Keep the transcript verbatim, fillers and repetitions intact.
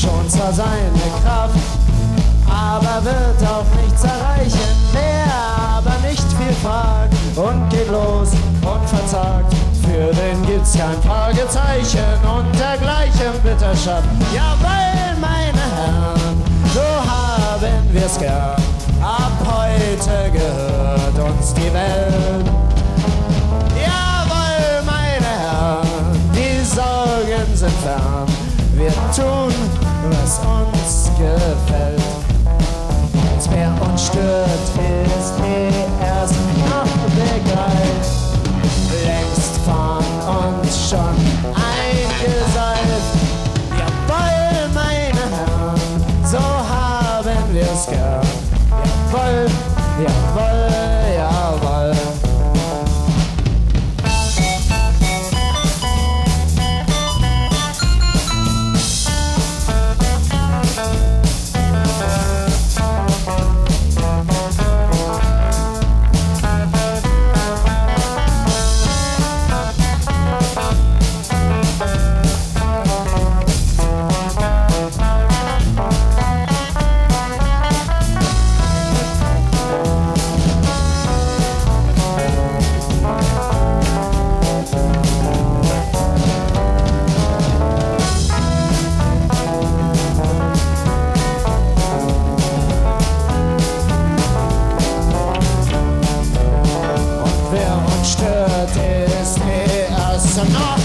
schon zwar seine Kraft, aber wird auch nichts erreichen. Wer aber nicht viel fragt und geht los und verzagt, für den gibt's kein Fragezeichen und dergleichen Bitterschaft. Jawohl, meine Herren, so haben wir's gern. Ab heute gehört uns die Welt. Jawohl, meine Herren, die Sorgen sind fern. Wir tun, was uns gefällt. Wer uns stört, ist eh erst noch begreift. Längst von uns schon eingeseift. Jawohl, meine Herren, so haben wir's gern. Jawohl, jawohl, jawohl. Stört ist eh erst noch